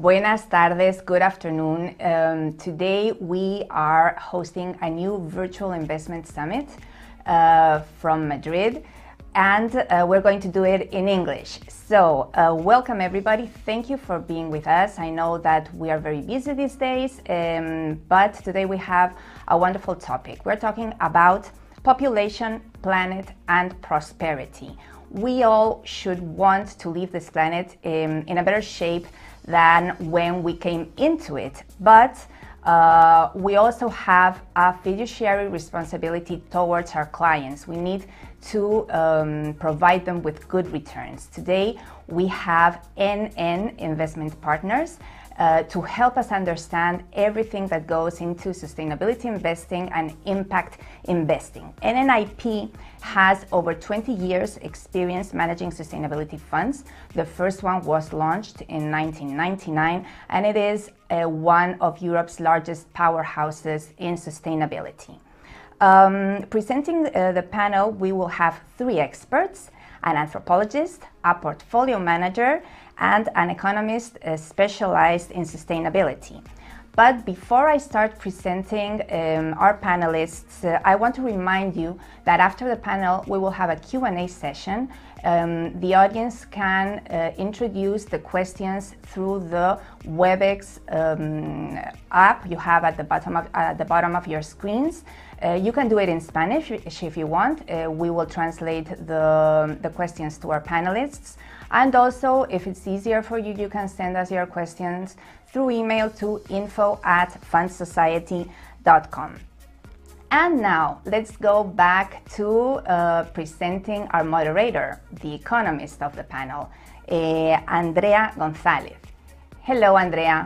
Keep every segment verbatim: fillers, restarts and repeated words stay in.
Buenas tardes, good afternoon. Um, today we are hosting a new virtual investment summit uh, from Madrid, and uh, we're going to do it in English. So uh, welcome everybody, thank you for being with us. I know that we are very busy these days, um, but today we have a wonderful topic. We're talking about population, planet, and prosperity. We all should want to leave this planet in, in a better shape than when we came into it, but uh, we also have a fiduciary responsibility towards our clients. We need to um, provide them with good returns. Today we have N N Investment Partners uh, to help us understand everything that goes into sustainability investing and impact investing. N N I P has over twenty years experience managing sustainability funds. The first one was launched in nineteen ninety-nine, and it is uh, one of Europe's largest powerhouses in sustainability. Um, presenting uh, the panel, we will have three experts: an anthropologist, a portfolio manager, and an economist uh, specialized in sustainability. But before I start presenting um, our panelists, uh, I want to remind you that after the panel, we will have a Q and A session. Um, the audience can uh, introduce the questions through the WebEx um, app you have at the bottom of, at the bottom of your screens. Uh, you can do it in Spanish if you want. Uh, we will translate the, the questions to our panelists. And also, if it's easier for you, you can send us your questions through email to info at fund society dot com. And now, let's go back to uh, presenting our moderator, the economist of the panel, uh, Andrea González. Hello, Andrea.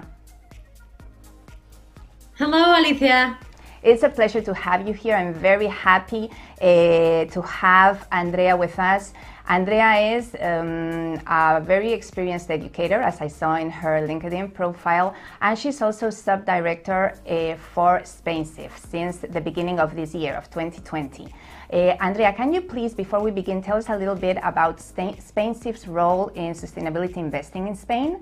Hello, Alicia. It's a pleasure to have you here. I'm very happy uh, to have Andrea with us. Andrea is um, a very experienced educator, as I saw in her LinkedIn profile, and she's also sub-director uh, for SpainSIF since the beginning of this year, of twenty twenty. Uh, Andrea, can you please, before we begin, tell us a little bit about SpainSIF's role in sustainability investing in Spain?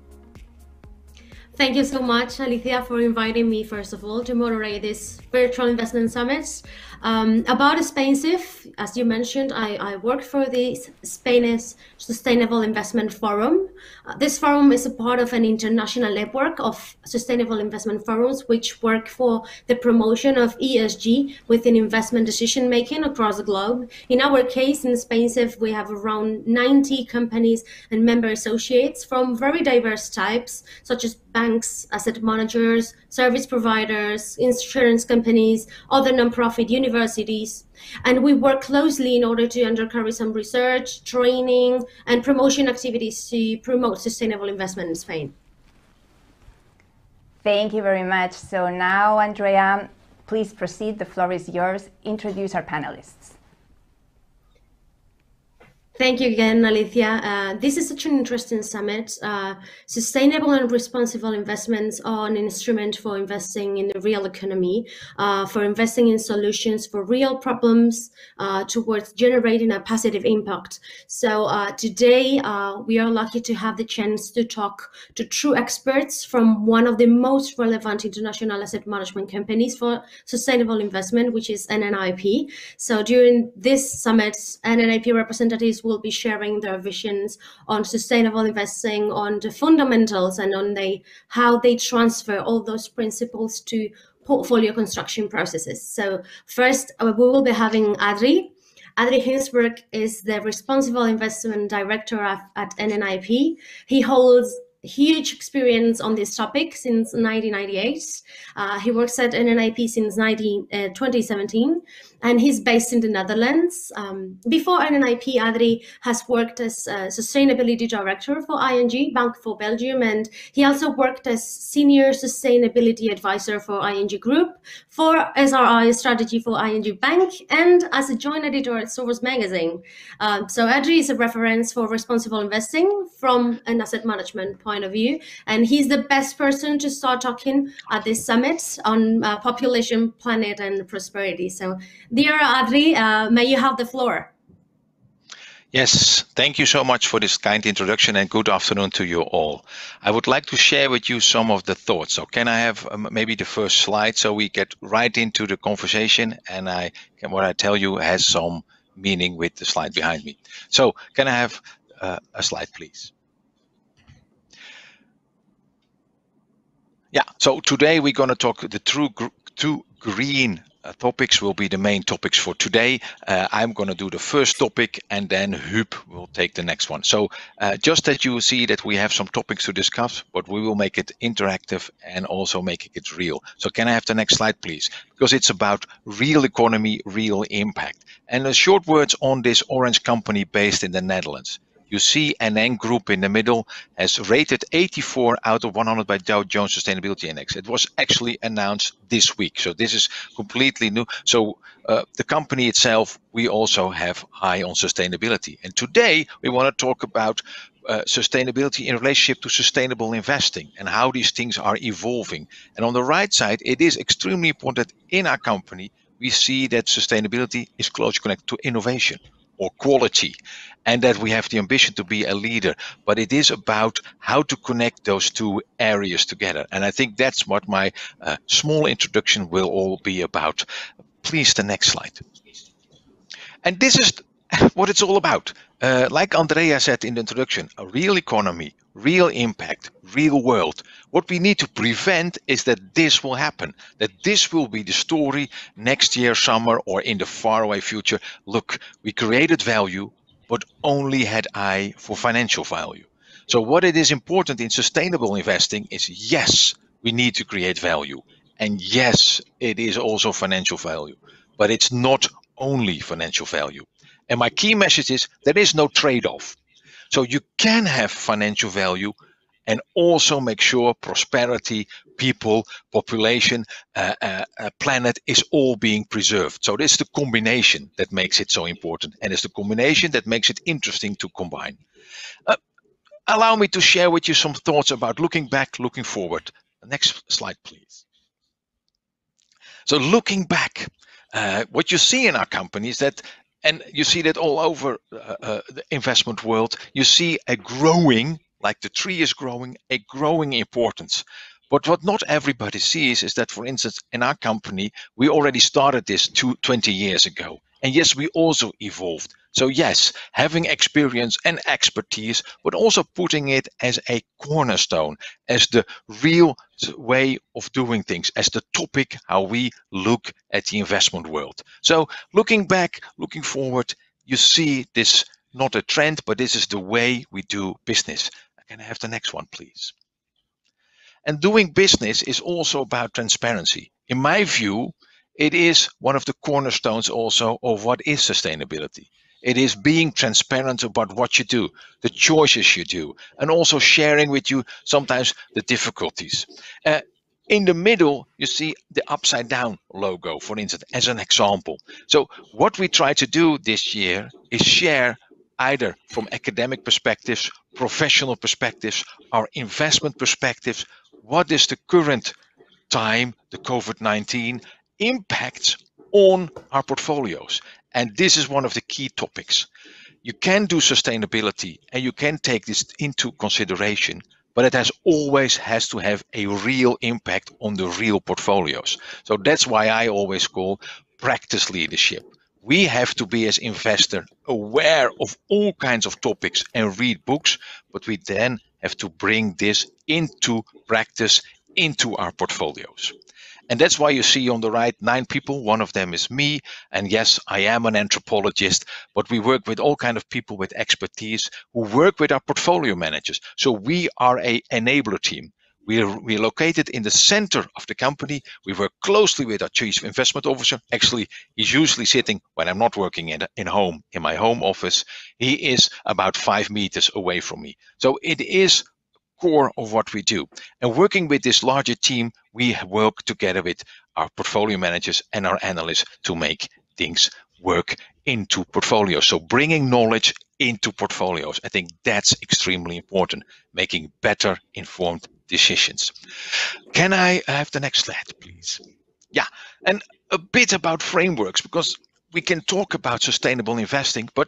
Thank you so much, Alicia, for inviting me, first of all, to moderate this virtual investment summit. Um, about SpainSIF, as you mentioned, I, I work for the Spanish Sustainable Investment Forum. Uh, this forum is a part of an international network of sustainable investment forums which work for the promotion of E S G within investment decision-making across the globe. In our case, in SpainSIF, we have around ninety companies and member associates from very diverse types, such as banks, asset managers, service providers, insurance companies, other nonprofit universities. And we work closely in order to undercarry some research, training, and promotion activities to promote sustainable investment in Spain. Thank you very much. So now, Andrea, please proceed. The floor is yours. Introduce our panelists. Thank you again, Alicia. Uh, this is such an interesting summit. Uh, sustainable and responsible investments are an instrument for investing in the real economy, uh, for investing in solutions for real problems, uh, towards generating a positive impact. So uh, today, uh, we are lucky to have the chance to talk to true experts from one of the most relevant international asset management companies for sustainable investment, which is N N I P. So during this summit, N N I P representatives will will be sharing their visions on sustainable investing, on the fundamentals, and on the how they transfer all those principles to portfolio construction processes. So first, uh, we will be having Adri. Adri Hinsberg is the Responsible Investment Director at, at N N I P. He holds huge experience on this topic since nineteen ninety-eight. Uh, he works at N N I P since twenty seventeen, and he's based in the Netherlands. Um, before N N I P, Adri has worked as a sustainability director for I N G, Bank for Belgium, and he also worked as senior sustainability advisor for I N G Group, for S R I strategy for I N G Bank, and as a joint editor at Source Magazine. Um, so Adri is a reference for responsible investing from an asset management point point of view. And he's the best person to start talking at this summit on uh, population, planet, and prosperity. So, dear Adri, uh, may you have the floor. Yes, thank you so much for this kind introduction and good afternoon to you all. I would like to share with you some of the thoughts. So can I have um, maybe the first slide so we get right into the conversation, and I can, what I tell you has some meaning with the slide behind me. So can I have uh, a slide, please? Yeah, so today we're going to talk the true gr two green uh, topics will be the main topics for today. Uh, I'm going to do the first topic and then Huub will take the next one. So uh, just that you see that we have some topics to discuss, but we will make it interactive and also making it real. So can I have the next slide, please? Because it's about real economy, real impact. And a short words on this orange company based in the Netherlands. You see N N Group in the middle has rated eighty-four out of one hundred by Dow Jones Sustainability Index. It was actually announced this week. So this is completely new. So uh, the company itself, we also have high on sustainability. And today we want to talk about uh, sustainability in relationship to sustainable investing and how these things are evolving. And on the right side, it is extremely important in our company. We see that sustainability is closely connected to innovation or quality, and that we have the ambition to be a leader, but it is about how to connect those two areas together. And I think that's what my uh, small introduction will all be about. Please, the next slide. And this is what it's all about. Uh, like Andrea said in the introduction, a real economy, real impact, real world. What we need to prevent is that this will happen, that this will be the story next year, summer, or in the faraway future. Look, we created value, but only had eye for financial value. So what it is important in sustainable investing is, yes, we need to create value. And yes, it is also financial value, but it's not only financial value. And my key message is there is no trade-off. So you can have financial value and also make sure prosperity, people, population, uh, uh, uh, planet is all being preserved. So this is the combination that makes it so important, and it's the combination that makes it interesting to combine. Uh, allow me to share with you some thoughts about looking back, looking forward. Next slide, please. So looking back, uh, what you see in our company is that, and you see that all over uh, uh, the investment world, you see a growing, like the tree is growing, a growing importance. But what not everybody sees is that, for instance, in our company, we already started this two, twenty years ago. And yes, we also evolved. So yes, having experience and expertise, but also putting it as a cornerstone, as the real way of doing things, as the topic, how we look at the investment world. So looking back, looking forward, you see this, not a trend, but this is the way we do business. Can I have the next one, please? And doing business is also about transparency. In my view, it is one of the cornerstones also of what is sustainability. It is being transparent about what you do, the choices you do, and also sharing with you sometimes the difficulties. Uh, in the middle, you see the upside down logo, for instance, as an example. So what we try to do this year is share either from academic perspectives, professional perspectives, our investment perspectives, what is the current time, the COVID nineteen, impacts on our portfolios. And this is one of the key topics. You can do sustainability and you can take this into consideration, but it has always has to have a real impact on the real portfolios. So that's why I always call practice leadership. We have to be, as investor, aware of all kinds of topics and read books, but we then have to bring this into practice, into our portfolios. And that's why you see on the right nine people. One of them is me. And yes, I am an anthropologist, but we work with all kinds of people with expertise who work with our portfolio managers. So we are an enabler team. We are, we are located in the center of the company. We work closely with our chief investment officer. Actually, he's usually sitting when I'm not working in, in home, in my home office. He is about five meters away from me. So it is core of what we do. And working with this larger team, we work together with our portfolio managers and our analysts to make things work into portfolios. So bringing knowledge into portfolios, I think that's extremely important, making better informed decisions. Can I have the next slide, please? Yeah, and a bit about frameworks, because we can talk about sustainable investing, but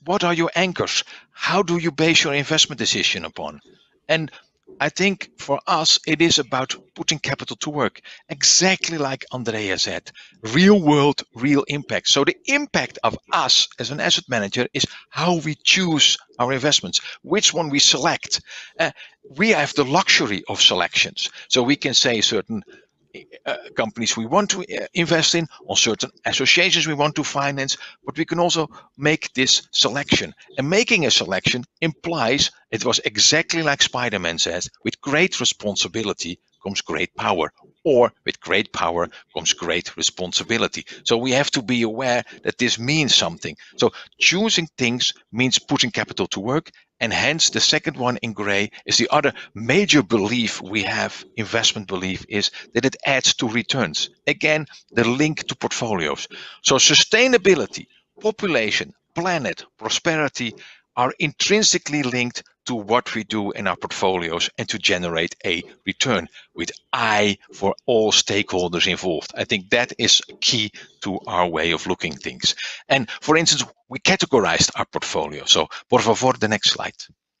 what are your anchors? How do you base your investment decision upon? And I think for us, it is about putting capital to work, exactly like Andrea said, real world, real impact. So the impact of us as an asset manager is how we choose our investments, which one we select. Uh, we have the luxury of selections. So we can say certain Uh, companies we want to uh, invest in, or certain associations we want to finance, but we can also make this selection. And making a selection implies, it was exactly like Spider-Man says, with great responsibility comes great power, or with great power comes great responsibility. So we have to be aware that this means something. So choosing things means putting capital to work. And hence the second one in gray is the other major belief we have, investment belief, is that it adds to returns. Again, the link to portfolios. So sustainability, population, planet, prosperity are intrinsically linked to what we do in our portfolios and to generate a return with I for all stakeholders involved. I think that is key to our way of looking at things. And for instance, we categorized our portfolio. So, por favor, the next slide.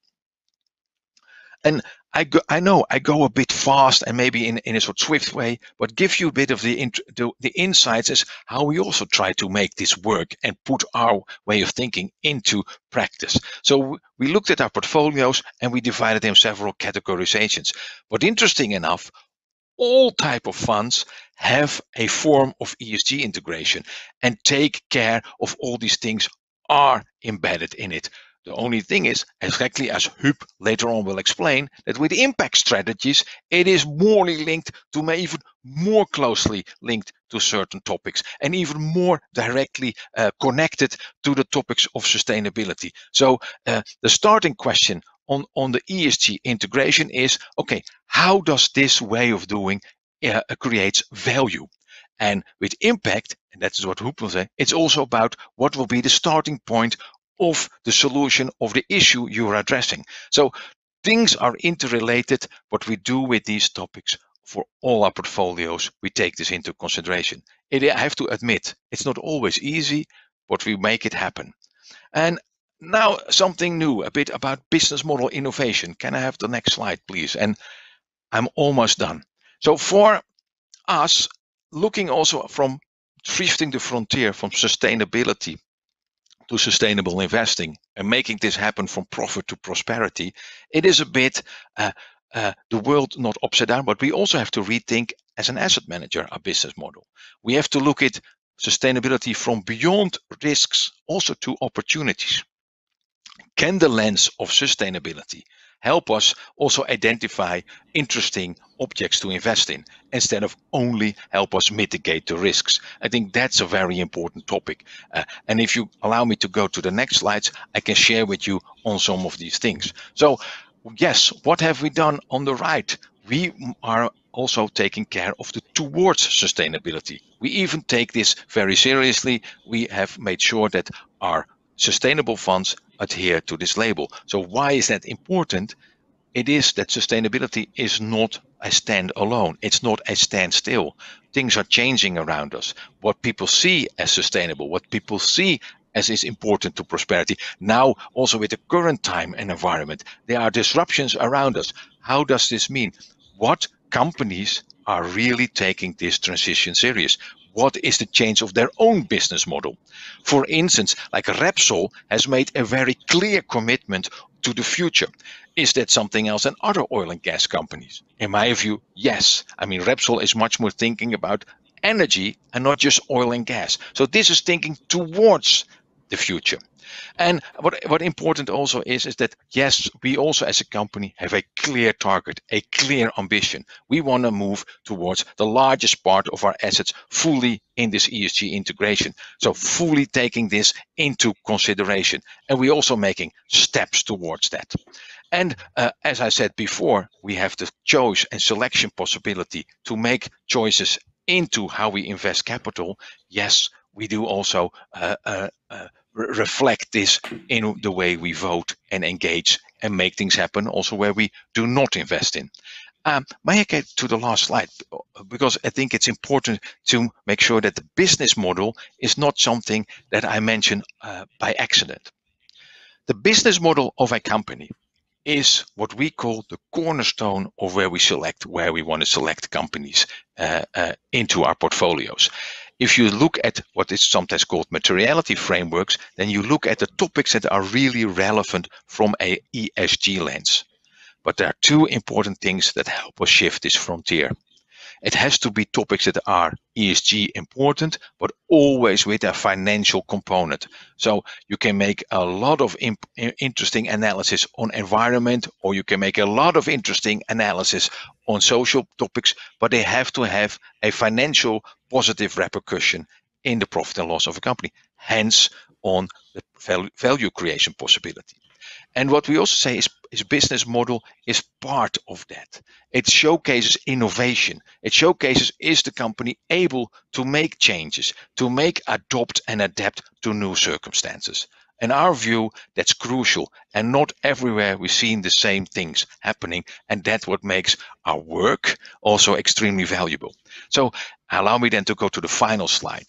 And I, go, I know I go a bit fast and maybe in, in a sort of swift way, but give you a bit of the, the, the insights as how we also try to make this work and put our way of thinking into practice. So we looked at our portfolios and we divided them in several categorizations. But interesting enough, all type of funds have a form of E S G integration and take care of all these things are embedded in it. The only thing is, exactly as Huub later on will explain, that with impact strategies, it is more linked to even more closely linked to certain topics and even more directly uh, connected to the topics of sustainability. So uh, the starting question on, on the E S G integration is, okay, how does this way of doing uh, creates value? And with impact, and that is what Huub will say, it's also about what will be the starting point of the solution of the issue you are addressing. So things are interrelated. What we do with these topics for all our portfolios, we take this into consideration. It, I have to admit, it's not always easy, but we make it happen. And now something new, a bit about business model innovation. Can I have the next slide, please? And I'm almost done. So for us, looking also from shifting the frontier from sustainability to sustainable investing and making this happen from profit to prosperity, it is a bit uh, uh, the world not upside down, but we also have to rethink as an asset manager our business model. We have to look at sustainability from beyond risks also to opportunities. Can the lens of sustainability help us also identify interesting objects to invest in instead of only help us mitigate the risks? I think that's a very important topic. Uh, and if you allow me to go to the next slides, I can share with you on some of these things. So yes, what have we done on the right? We are also taking care of the towards sustainability. We even take this very seriously. We have made sure that our sustainable funds adhere to this label. So why is that important? It is that sustainability is not a stand-alone. It's not a standstill. Things are changing around us. What people see as sustainable, what people see as is important to prosperity. Now, also with the current time and environment, there are disruptions around us. How does this mean? What companies are really taking this transition serious? What is the change of their own business model? For instance, like Repsol has made a very clear commitment to the future. Is that something else than other oil and gas companies? In my view, yes. I mean, Repsol is much more thinking about energy and not just oil and gas. So this is thinking towards the future. And what, what important also is, is that, yes, we also as a company have a clear target, a clear ambition. We want to move towards the largest part of our assets fully in this E S G integration. So fully taking this into consideration. And we're also making steps towards that. And uh, as I said before, we have the choice and selection possibility to make choices into how we invest capital. Yes, we do also uh, uh, uh, reflect this in the way we vote and engage and make things happen also where we do not invest in. Um, may I get to the last slide? Because I think it's important to make sure that the business model is not something that I mention uh, by accident. The business model of a company is what we call the cornerstone of where we select, where we want to select companies uh, uh, into our portfolios. If you look at what is sometimes called materiality frameworks, then you look at the topics that are really relevant from a E S G lens. But there are two important things that help us shift this frontier. It has to be topics that are E S G important, but always with a financial component. So you can make a lot of imp interesting analysis on environment, or you can make a lot of interesting analysis on social topics, but they have to have a financial positive repercussion in the profit and loss of a company, hence on the value, value creation possibility. And what we also say is, is business model is part of that. It showcases innovation. It showcases, is the company able to make changes, to make, adopt and adapt to new circumstances. In our view, that's crucial, and not everywhere we've seen the same things happening, and that's what makes our work also extremely valuable. So allow me then to go to the final slide.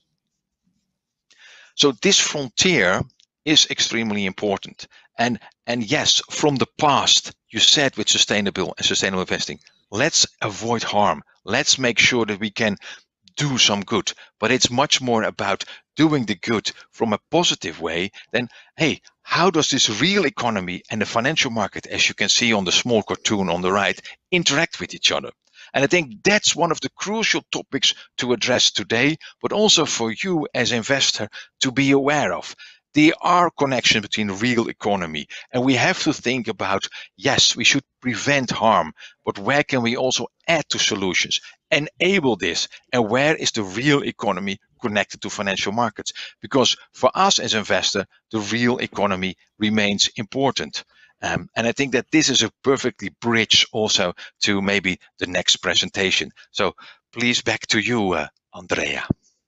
So this frontier is extremely important. And, and yes, from the past, you said with sustainable and sustainable investing, let's avoid harm. Let's make sure that we can do some good. But it's much more about doing the good from a positive way than, hey, how does this real economy and the financial market, as you can see on the small cartoon on the right, interact with each other? And I think that's one of the crucial topics to address today, but also for you as investor to be aware of. There are connections between real economy, and we have to think about, yes, we should prevent harm, but where can we also add to solutions, enable this, and where is the real economy connected to financial markets? Because for us as investor, the real economy remains important. Um, and I think that this is a perfectly bridge also to maybe the next presentation. So please, back to you, uh, Andrea.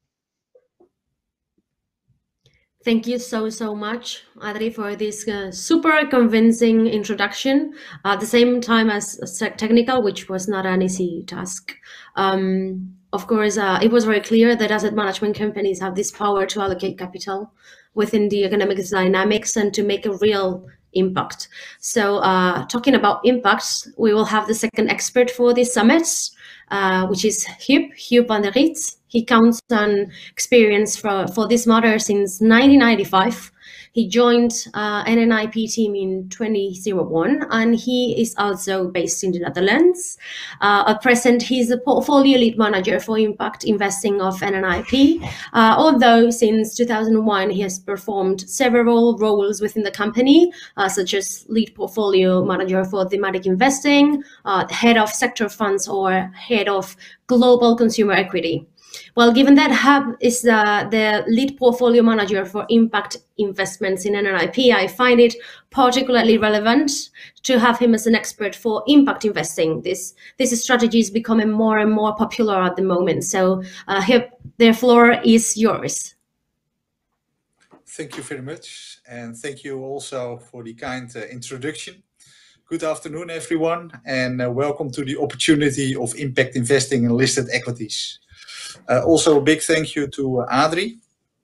Thank you so, so much, Adri, for this uh, super convincing introduction, at the same time as technical, which was not an easy task. Um, of course, uh, it was very clear that asset management companies have this power to allocate capital within the economic dynamics and to make a real impact. So uh, talking about impacts, we will have the second expert for this summit, uh, which is Huub, Huub van der Riet. He counts on experience for, for this matter since nineteen ninety-five. He joined uh, N N I P team in twenty oh one, and he is also based in the Netherlands. Uh, at present, he's the portfolio lead manager for impact investing of N N I P, uh, although since two thousand one, he has performed several roles within the company, uh, such as lead portfolio manager for thematic investing, uh, head of sector funds, or head of global consumer equity. Well, given that Huub is uh, the lead portfolio manager for impact investments in N N I P, I find it particularly relevant to have him as an expert for impact investing. This, this strategy is becoming more and more popular at the moment. So uh, Huub, the floor is yours. Thank you very much. And thank you also for the kind uh, introduction. Good afternoon, everyone, and uh, welcome to the opportunity of impact investing in listed equities. Uh, also, a big thank you to uh, Adri.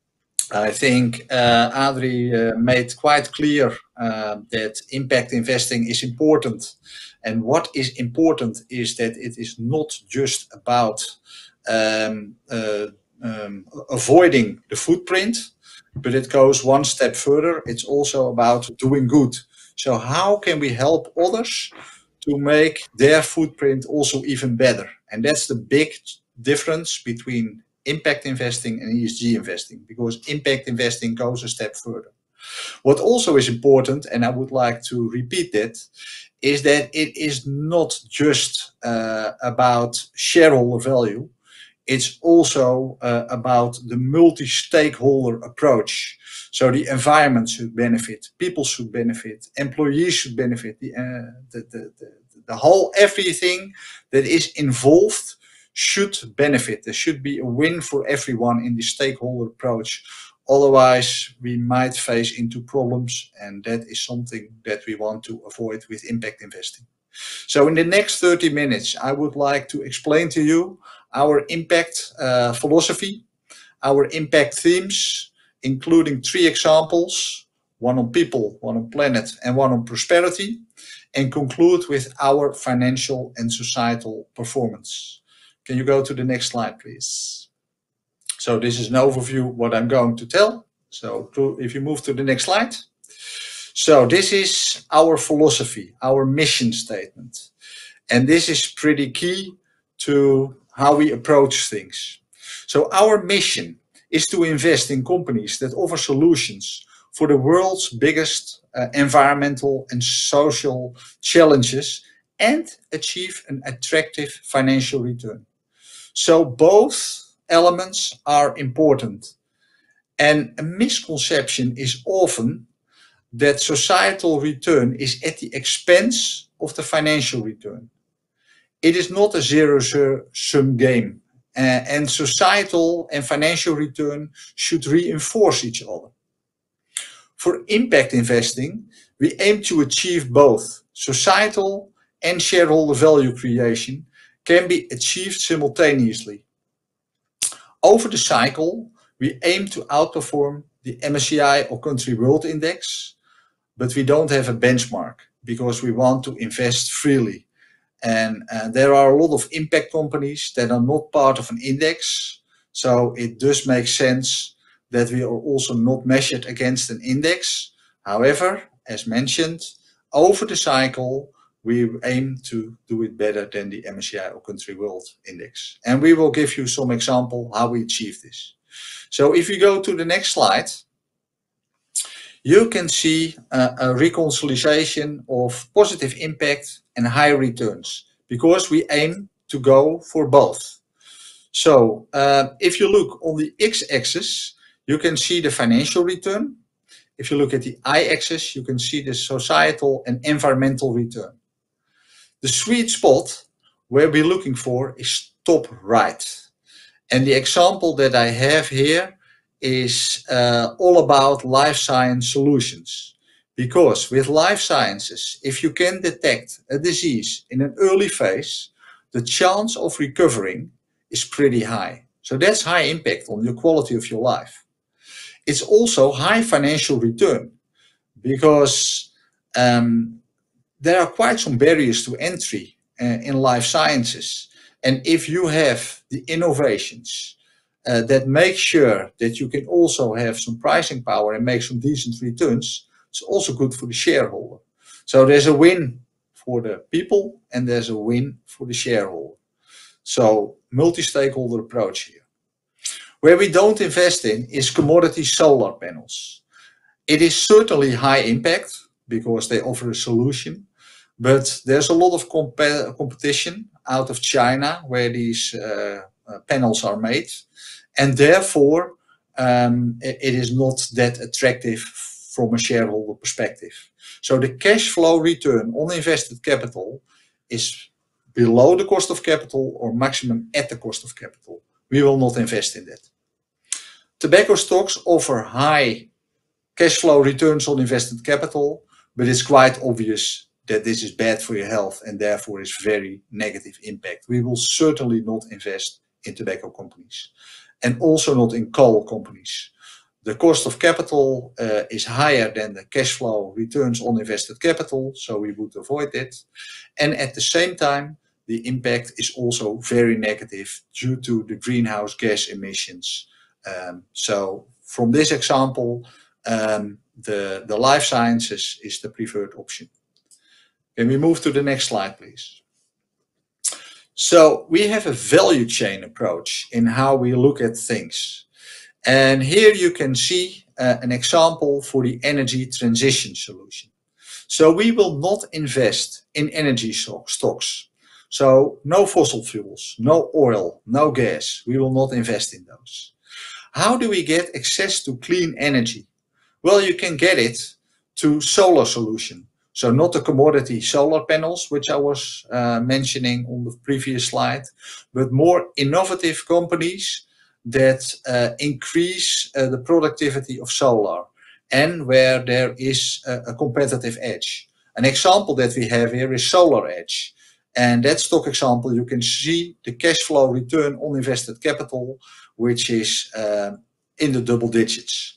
I think uh, Adri uh, made quite clear uh, that impact investing is important. And what is important is that it is not just about um, uh, um, avoiding the footprint, but it goes one step further. It's also about doing good. So how can we help others to make their footprint also even better? And that's the big difference between impact investing and E S G investing, because impact investing goes a step further. What also is important, and I would like to repeat that, is that it is not just uh, about shareholder value. It's also uh, about the multi-stakeholder approach. So the environment should benefit, people should benefit, employees should benefit, the, uh, the, the, the, the whole everything that is involved should benefit. There should be a win for everyone in the stakeholder approach. Otherwise, we might face into problems, and that is something that we want to avoid with impact investing. So in the next thirty minutes, I would like to explain to you our impact uh, philosophy, our impact themes, including three examples, one on people, one on planet, and one on prosperity, and conclude with our financial and societal performance. Can you go to the next slide, please? So this is an overview of what I'm going to tell. So to, if you move to the next slide. So this is our philosophy, our mission statement. And this is pretty key to how we approach things. So our mission is to invest in companies that offer solutions for the world's biggest uh, environmental and social challenges and achieve an attractive financial return. So both elements are important. And a misconception is often that societal return is at the expense of the financial return. It is not a zero-sum game, uh, and societal and financial return should reinforce each other. For impact investing, we aim to achieve both. Societal and shareholder value creation can be achieved simultaneously. Over the cycle, we aim to outperform the M S C I or Country World Index, but we don't have a benchmark because we want to invest freely. And uh, there are a lot of impact companies that are not part of an index. So it does make sense that we are also not measured against an index. However, as mentioned, over the cycle, we aim to do it better than the M S C I or Country World Index. And we will give you some example how we achieve this. So if you go to the next slide, you can see uh, a reconciliation of positive impact and high returns, because we aim to go for both. So uh, if you look on the x-axis, you can see the financial return. If you look at the y-axis, you can see the societal and environmental return. The sweet spot where we're looking for is top right. And the example that I have here is uh, all about life science solutions. Because with life sciences, if you can detect a disease in an early phase, the chance of recovering is pretty high. So that's high impact on the quality of your life. It's also high financial return, because um, there are quite some barriers to entry uh, in life sciences. And if you have the innovations uh, that make sure that you can also have some pricing power and make some decent returns, it's also good for the shareholder. So there's a win for the people and there's a win for the shareholder. So multi-stakeholder approach here. Where we don't invest in is commodity solar panels. It is certainly high impact because they offer a solution, but there's a lot of comp competition out of China where these uh, uh, panels are made, and therefore um, it, it is not that attractive from a shareholder perspective. So the cash flow return on invested capital is below the cost of capital or maximum at the cost of capital. We will not invest in that. Tobacco stocks offer high cash flow returns on invested capital, but it's quite obvious that this is bad for your health and therefore is very negative impact. We will certainly not invest in tobacco companies and also not in coal companies. The cost of capital uh, is higher than the cash flow returns on invested capital, so we would avoid it. And at the same time, the impact is also very negative due to the greenhouse gas emissions. Um, so from this example, um, the, the life sciences is the preferred option. Can we move to the next slide, please? So we have a value chain approach in how we look at things. And here you can see uh, an example for the energy transition solution. So we will not invest in energy stocks. So no fossil fuels, no oil, no gas. We will not invest in those. How do we get access to clean energy? Well, you can get it to solar solution. So not the commodity solar panels, which I was uh, mentioning on the previous slide, but more innovative companies that uh, increase uh, the productivity of solar and where there is a, a competitive edge. An example that we have here is SolarEdge. And that stock example, you can see the cash flow return on invested capital, which is uh, in the double digits.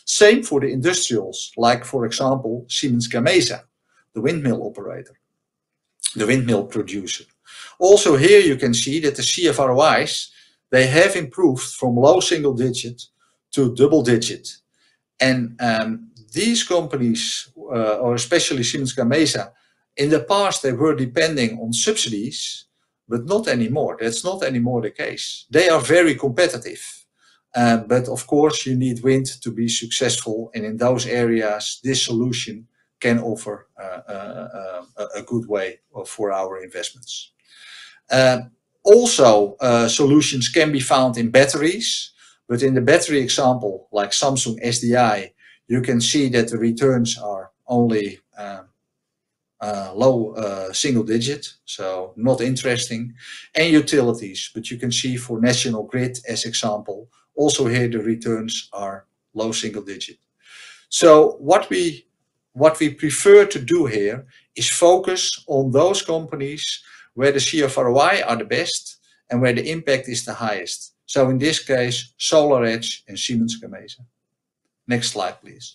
Same for the industrials, like for example, Siemens Gamesa, the windmill operator, the windmill producer. Also here you can see that the C F R O Is, they have improved from low single digit to double digit. And um, these companies, uh, or especially Siemens Gamesa, in the past they were depending on subsidies, but not anymore. That's not anymore the case. They are very competitive. Uh, but of course you need wind to be successful, and in those areas this solution can offer uh, uh, uh, a good way for our investments. Uh, also uh, solutions can be found in batteries, but in the battery example like Samsung S D I, you can see that the returns are only uh, uh, low uh, single digit, so not interesting. And utilities, but you can see for National Grid as example, also here the returns are low single digit. So what we what we prefer to do here is focus on those companies where the C F R O I are the best and where the impact is the highest. So in this case, SolarEdge and Siemens Gamesa. Next slide, please.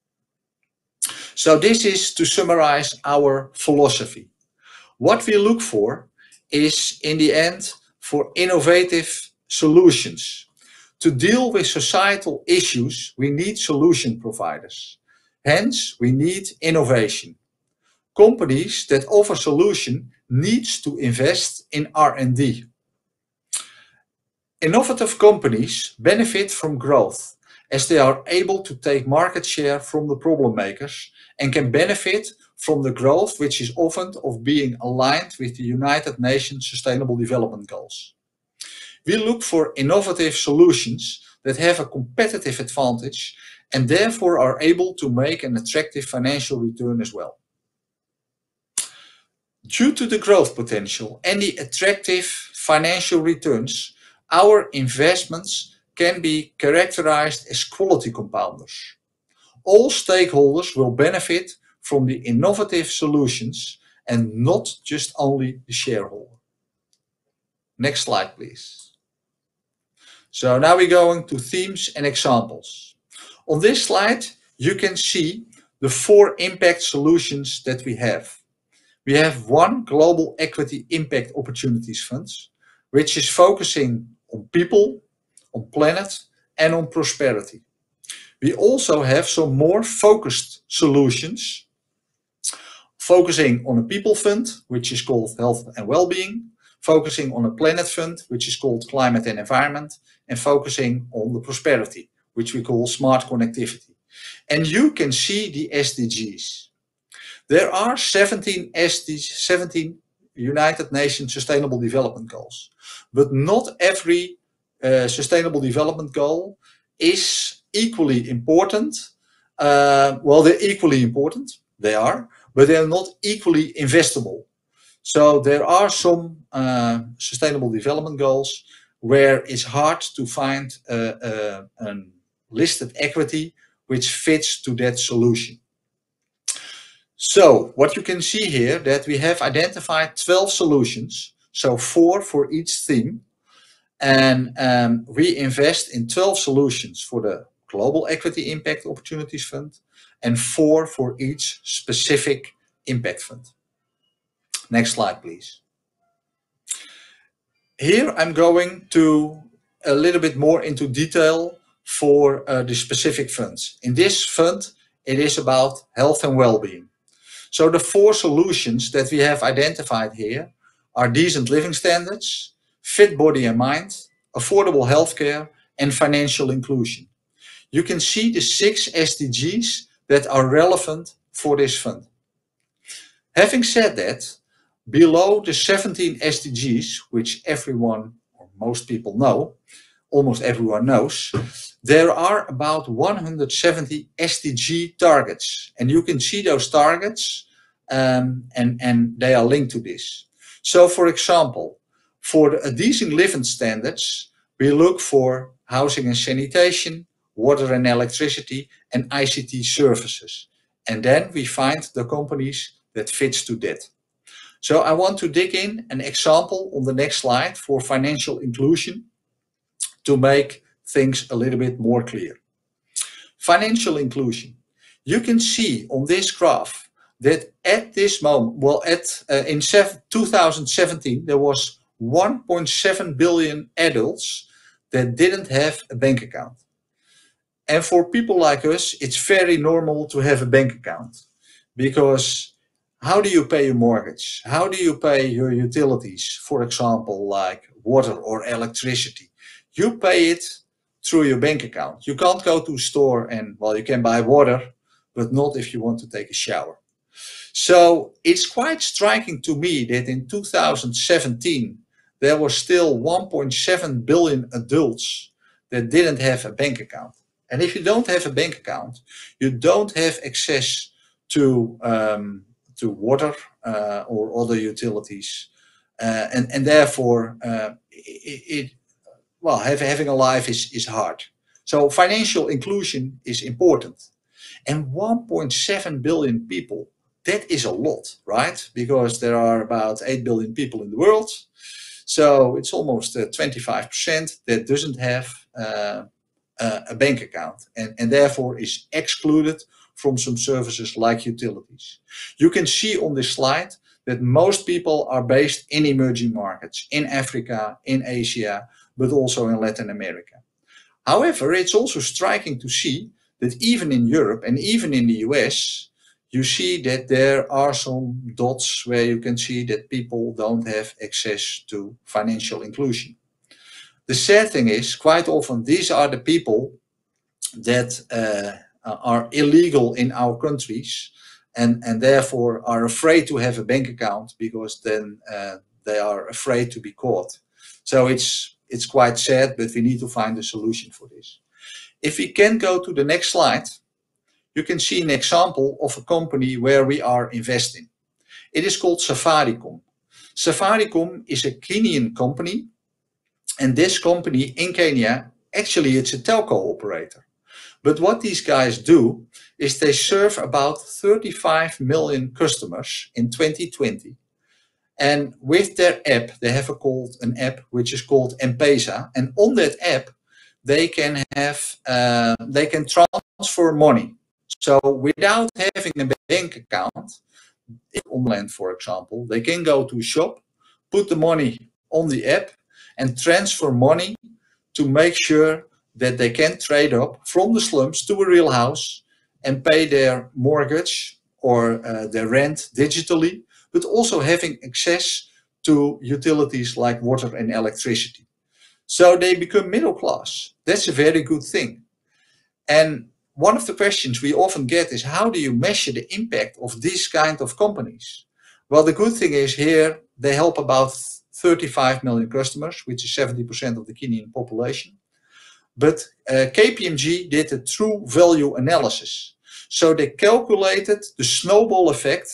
So this is to summarize our philosophy. What we look for is in the end for innovative solutions. To deal with societal issues, we need solution providers. Hence, we need innovation. Companies that offer solution needs to invest in R and D. Innovative companies benefit from growth as they are able to take market share from the problem makers and can benefit from the growth which is often of being aligned with the United Nations Sustainable Development Goals. We look for innovative solutions that have a competitive advantage and therefore are able to make an attractive financial return as well. Due to the growth potential and the attractive financial returns, our investments can be characterized as quality compounders. All stakeholders will benefit from the innovative solutions and not just only the shareholder. Next slide, please. So now we're going to themes and examples. On this slide, you can see the four impact solutions that we have. We have one global equity impact opportunities fund, which is focusing on people, on planet, and on prosperity. We also have some more focused solutions, focusing on a people fund, which is called health and well-being, focusing on a planet fund, which is called climate and environment, and focusing on the prosperity, which we call smart connectivity. And you can see the S D Gs. There are seventeen S D Gs, seventeen United Nations Sustainable Development Goals, but not every uh, Sustainable Development Goal is equally important. Uh, well, they're equally important, they are, but they're not equally investable. So there are some uh, Sustainable Development Goals where it's hard to find uh, uh, a listed equity which fits to that solution. So what you can see here, that we have identified twelve solutions, so four for each theme, and um, we invest in twelve solutions for the Global Equity Impact Opportunities Fund and four for each specific impact fund. Next slide, please. Here I'm going to a little bit more into detail for uh, the specific funds. In this fund, it is about health and well-being. So the four solutions that we have identified here are decent living standards, fit body and mind, affordable healthcare, and financial inclusion. You can see the six S D Gs that are relevant for this fund. Having said that, below the seventeen S D Gs, which everyone or most people know, almost everyone knows, there are about one hundred seventy S D G targets. And you can see those targets um, and, and they are linked to this. So for example, for the decent living standards, we look for housing and sanitation, water and electricity, and I C T services. And then we find the companies that fits to that. So I want to dig in an example on the next slide for financial inclusion to make things a little bit more clear. Financial inclusion. You can see on this graph that at this moment, well, at uh, in two thousand seventeen, there was one point seven billion adults that didn't have a bank account. And for people like us, it's very normal to have a bank account, because how do you pay your mortgage? How do you pay your utilities? For example, like water or electricity. You pay it through your bank account. You can't go to a store and, well, you can buy water, but not if you want to take a shower. So it's quite striking to me that in two thousand seventeen, there was still one point seven billion adults that didn't have a bank account. And if you don't have a bank account, you don't have access to, um, to water uh, or other utilities. Uh, and, and therefore, uh, it, it, well, have, having a life is, is hard. So financial inclusion is important. And one point seven billion people, that is a lot, right? Because there are about eight billion people in the world. So it's almost uh, twenty-five percent that doesn't have uh, uh, a bank account, and, and therefore is excluded from some services like utilities. You can see on this slide that most people are based in emerging markets, in Africa, in Asia, but also in Latin America. However, it's also striking to see that even in Europe and even in the U S, you see that there are some dots where you can see that people don't have access to financial inclusion. The sad thing is, quite often these are the people that uh, are illegal in our countries, and, and therefore are afraid to have a bank account, because then uh, they are afraid to be caught. So it's, it's quite sad, but we need to find a solution for this. If we can go to the next slide, you can see an example of a company where we are investing. It is called Safaricom. Safaricom is a Kenyan company, and this company in Kenya, actually it's a telco operator. But what these guys do is they serve about thirty-five million customers in twenty twenty. And with their app, they have a called, an app which is called M-Pesa. And on that app, they can have, uh, they can transfer money. So without having a bank account, in Omland, for example, they can go to a shop, put the money on the app, and transfer money to make sure that they can trade up from the slums to a real house and pay their mortgage or uh, their rent digitally, but also having access to utilities like water and electricity. So they become middle class. That's a very good thing. And one of the questions we often get is, how do you measure the impact of these kind of companies? Well, the good thing is here, they help about thirty-five million customers, which is seventy percent of the Kenyan population. But uh, K P M G did a true value analysis. So they calculated the snowball effect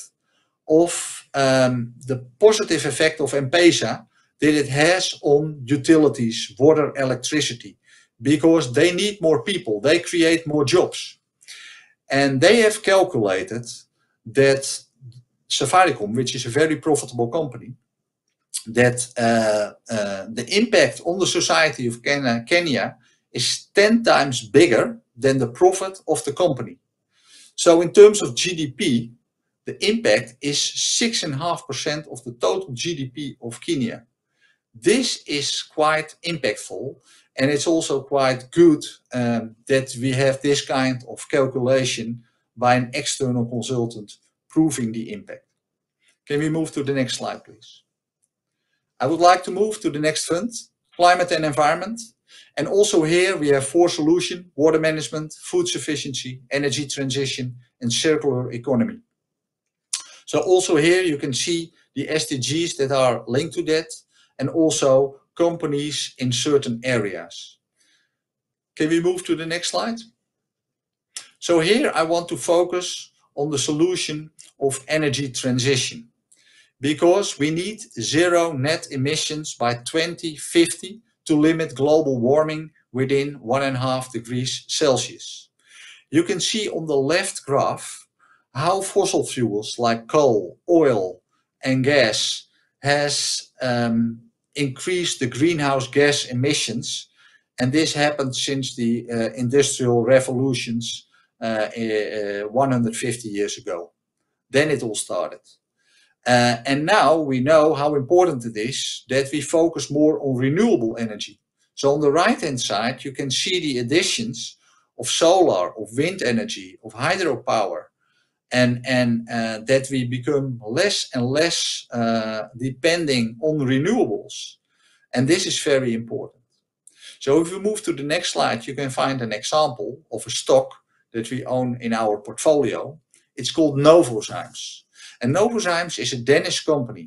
of um, the positive effect of M-Pesa that it has on utilities, water, electricity, because they need more people, they create more jobs. And they have calculated that Safaricom, which is a very profitable company, that uh, uh, the impact on the society of Kenya, Kenya is ten times bigger than the profit of the company. So in terms of G D P, the impact is six point five percent of the total G D P of Kenya. This is quite impactful, and it's also quite good um, that we have this kind of calculation by an external consultant proving the impact. Can we move to the next slide, please? I would like to move to the next fund, climate and environment. And also here we have four solutions: water management, food sufficiency, energy transition, and circular economy. So also here you can see the S D Gs that are linked to that, and also companies in certain areas. Can we move to the next slide? So here I want to focus on the solution of energy transition, because we need zero net emissions by twenty fifty to limit global warming within one and a half degrees Celsius. You can see on the left graph how fossil fuels like coal, oil, and gas has um, increased the greenhouse gas emissions And this happened since the uh, industrial revolutions uh, uh, one hundred fifty years ago. Then it all started. Uh, and now we know how important it is that we focus more on renewable energy. So on the right-hand side, you can see the additions of solar, of wind energy, of hydropower, and, and uh, that we become less and less uh, depending on renewables. And this is very important. So if we move to the next slide, you can find an example of a stock that we own in our portfolio. It's called Novozymes. And Novozymes is a Danish company.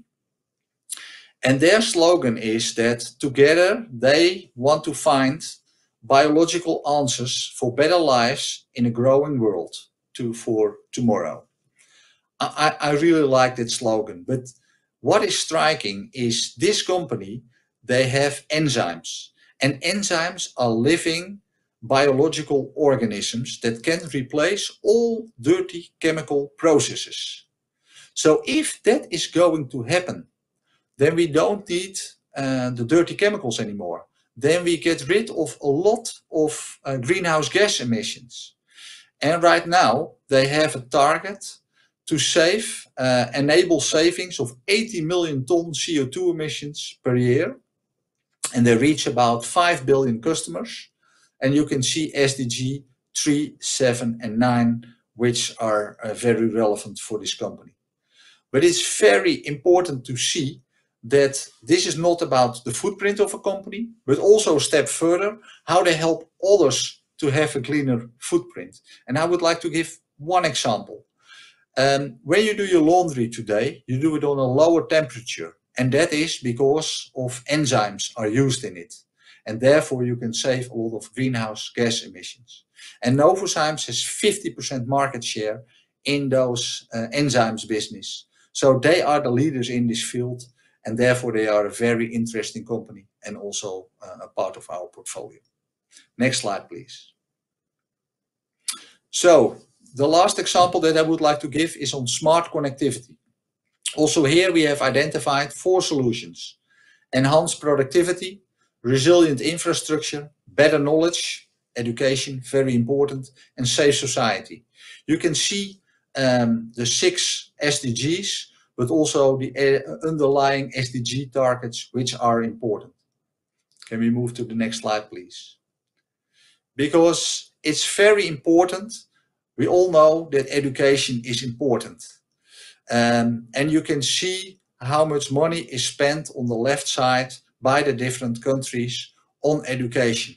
And their slogan is that together they want to find biological answers for better lives in a growing world to, for tomorrow. I, I really like that slogan. But what is striking is this company, they have enzymes. And enzymes are living biological organisms that can replace all dirty chemical processes. So if that is going to happen, then we don't need uh, the dirty chemicals anymore. Then we get rid of a lot of uh, greenhouse gas emissions. And right now they have a target to save, uh, enable savings of eighty million tons C O two emissions per year. And they reach about five billion customers. And you can see S D G three, seven and nine, which are uh, very relevant for this company. But it's very important to see that this is not about the footprint of a company, but also a step further, how they help others to have a cleaner footprint. And I would like to give one example. Um, when you do your laundry today, you do it on a lower temperature. And that is because of enzymes are used in it. And therefore you can save a lot of greenhouse gas emissions. And Novozymes has fifty percent market share in those uh, enzymes business. So they are the leaders in this field, and therefore they are a very interesting company and also uh, a part of our portfolio. Next slide, please. So the last example that I would like to give is on smart connectivity. Also here we have identified four solutions: enhanced productivity, resilient infrastructure, better knowledge, education, very important, and safe society. You can see um, the six S D Gs, but also the uh, underlying S D G targets, which are important. Can we move to the next slide, please? Because it's very important. We all know that education is important. Um, and you can see how much money is spent on the left side by the different countries on education.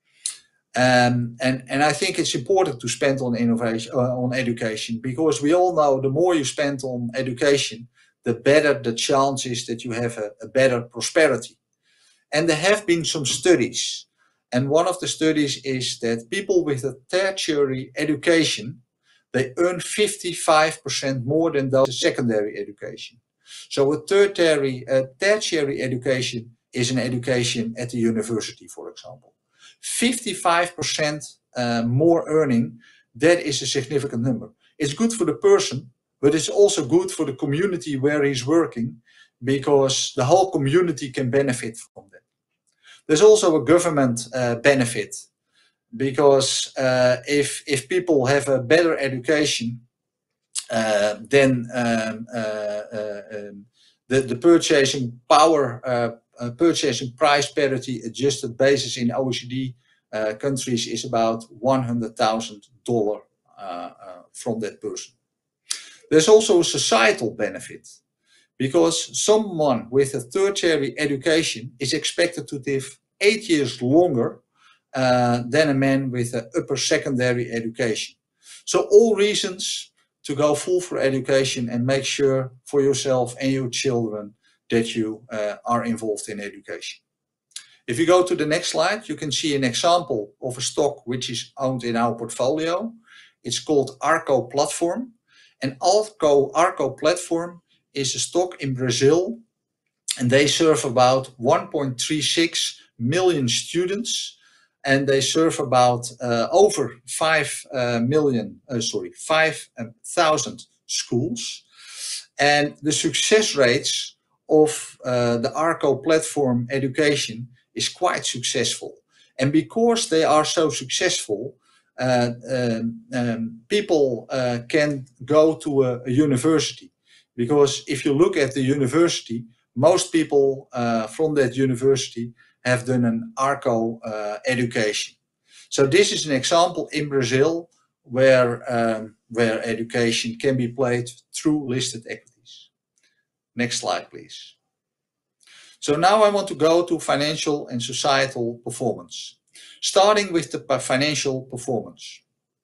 Um, and, and I think it's important to spend on innovation, uh, on education, because we all know the more you spend on education, the better the chance is that you have a, a better prosperity. And there have been some studies. And one of the studies is that people with a tertiary education, they earn fifty-five percent more than those with secondary education. So a tertiary, a tertiary education is an education at the university, for example. fifty-five percent uh, more earning, that is a significant number. It's good for the person, but it's also good for the community where he's working, because the whole community can benefit from that. There's also a government uh, benefit, because uh, if, if people have a better education, uh, then um, uh, uh, um, the, the purchasing power, uh, uh, purchasing price parity adjusted basis in O E C D uh, countries is about one hundred thousand dollars uh, uh, from that person. There's also a societal benefit, because someone with a tertiary education is expected to live eight years longer uh, than a man with an upper secondary education. So all reasons to go full for education and make sure for yourself and your children that you uh, are involved in education. If you go to the next slide, you can see an example of a stock which is owned in our portfolio. It's called Arco Platform. And Arco, Arco Platform is a stock in Brazil, and they serve about one point three six million students, and they serve about uh, over five uh, million, uh, sorry, five thousand schools. And the success rates of uh, the Arco Platform education is quite successful. And because they are so successful, uh, um, um, people uh, can go to a, a university. Because if you look at the university, most people uh, from that university have done an ARCO uh, education. So this is an example in Brazil where, um, where education can be played through listed equities. Next slide, please. So now I want to go to financial and societal performance, starting with the financial performance.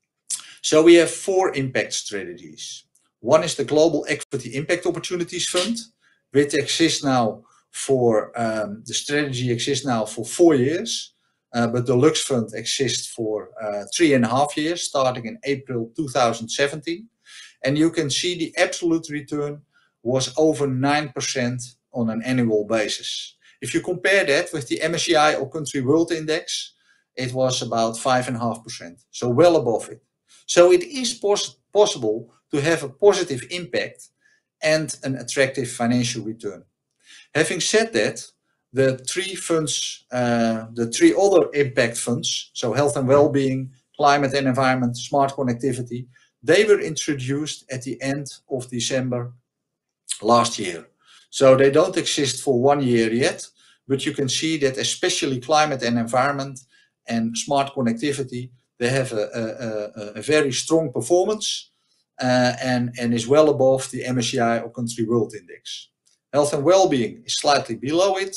So we have four impact strategies. One is the Global Equity Impact Opportunities Fund, which exists now for, um, the strategy exists now for four years, uh, but the Lux Fund exists for uh, three and a half years, starting in April two thousand seventeen. And you can see the absolute return was over nine percent on an annual basis. If you compare that with the M S C I All Country World Index, it was about five and a half percent, so well above it. So it is pos possible to have a positive impact and an attractive financial return. Having said that, the three funds, uh, the three other impact funds, so health and well-being, climate and environment, smart connectivity, they were introduced at the end of December last year. So they don't exist for one year yet, but you can see that especially climate and environment and smart connectivity, they have a, a, a, a very strong performance uh, and, and is well above the M S C I All Country World Index. Health and well-being is slightly below it,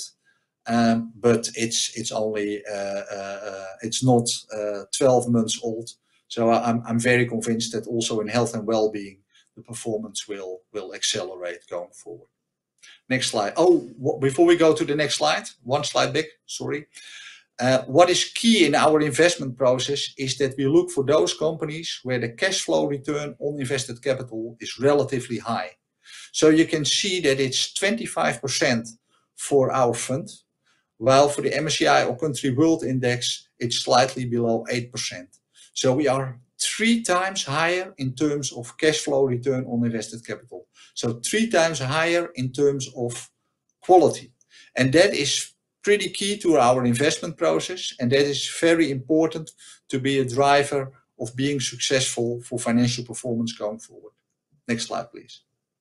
um, but it's it's only uh, uh, it's not uh, twelve months old. So I'm I'm very convinced that also in health and well-being the performance will will accelerate going forward. Next slide. Oh, before we go to the next slide, one slide back. Sorry. Uh, what is key in our investment process is that we look for those companies where the cash flow return on invested capital is relatively high. So you can see that it's twenty-five percent for our fund, while for the M S C I All Country World Index, it's slightly below eight percent. So we are three times higher in terms of cash flow return on invested capital. So three times higher in terms of quality. And that is pretty key to our investment process. And that is very important to be a driver of being successful for financial performance going forward. Next slide, please.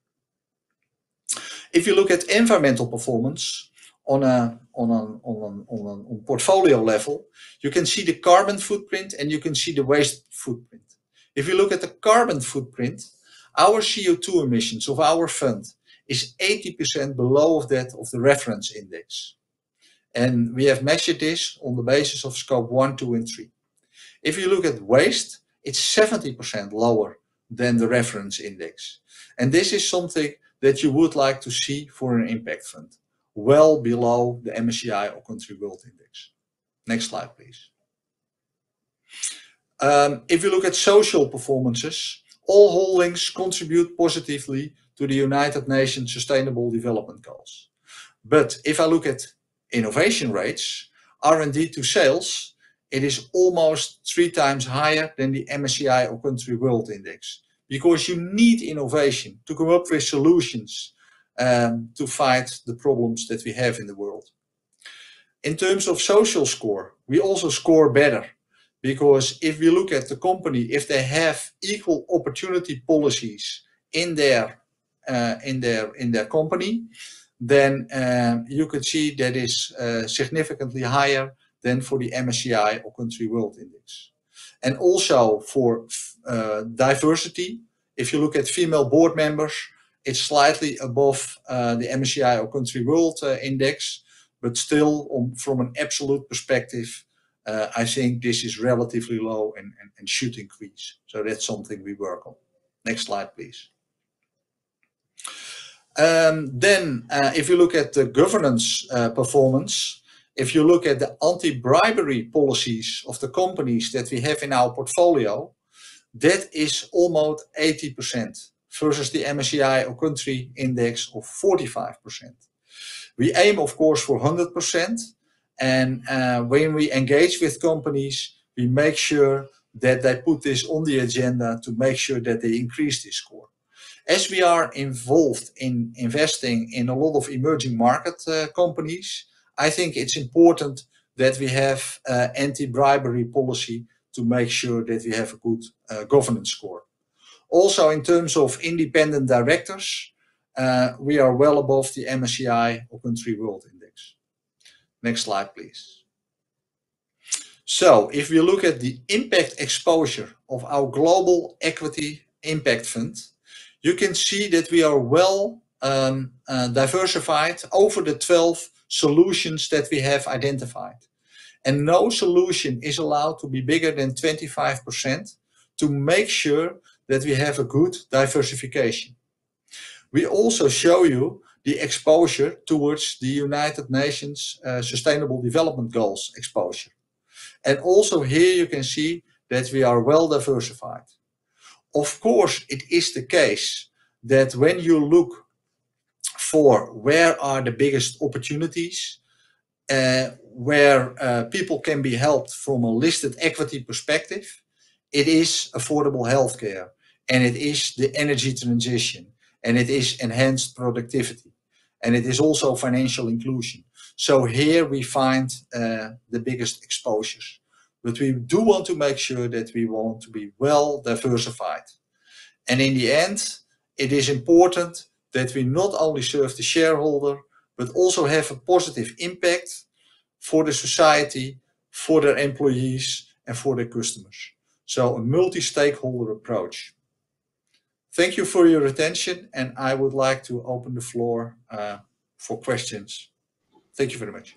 If you look at environmental performance on a, on a, on a, on a on portfolio level, you can see the carbon footprint and you can see the waste footprint. If you look at the carbon footprint, our C O two emissions of our fund is eighty percent below that of the reference index. And we have measured this on the basis of scope one, two, and three. If you look at waste, it's seventy percent lower than the reference index. And this is something that you would like to see for an impact fund, well below the M S C I All Country World Index. Next slide, please. Um, if you look at social performances, all holdings contribute positively to the United Nations Sustainable Development Goals. But if I look at innovation rates, R and D to sales, it is almost three times higher than the M S C I All Country World Index. Because you need innovation to come up with solutions um, to fight the problems that we have in the world. In terms of social score, we also score better. Because if we look at the company, if they have equal opportunity policies in their, uh, in their, in their company, then um, you could see that is uh, significantly higher than for the M S C I All Country World Index. And also for uh, diversity, if you look at female board members, it's slightly above uh, the M S C I All Country World uh, Index, but still on, from an absolute perspective, uh, I think this is relatively low and, and, and should increase. So that's something we work on. Next slide, please. Um, then, uh, if you look at the governance uh, performance, if you look at the anti-bribery policies of the companies that we have in our portfolio, that is almost eighty percent versus the M S C I All Country Index of forty-five percent. We aim, of course, for one hundred percent. And uh, when we engage with companies, we make sure that they put this on the agenda to make sure that they increase this score. As we are involved in investing in a lot of emerging market uh, companies, I think it's important that we have uh, anti-bribery policy to make sure that we have a good uh, governance score. Also, in terms of independent directors, uh, we are well above the M S C I or Country World Index. Next slide, please. So, if we look at the impact exposure of our global equity impact fund, you can see that we are well um, uh, diversified over the twelve solutions that we have identified. And no solution is allowed to be bigger than twenty-five percent to make sure that we have a good diversification. We also show you the exposure towards the United Nations uh, Sustainable Development Goals exposure. And also here you can see that we are well diversified. Of course, it is the case that when you look for where are the biggest opportunities, uh, where uh, people can be helped from a listed equity perspective, it is affordable healthcare, and it is the energy transition, and it is enhanced productivity, and it is also financial inclusion. So here we find uh, the biggest exposures. But we do want to make sure that we want to be well diversified. And in the end, it is important that we not only serve the shareholder, but also have a positive impact for the society, for their employees, and for their customers. So a multi-stakeholder approach. Thank you for your attention, and I would like to open the floor uh, for questions. Thank you very much.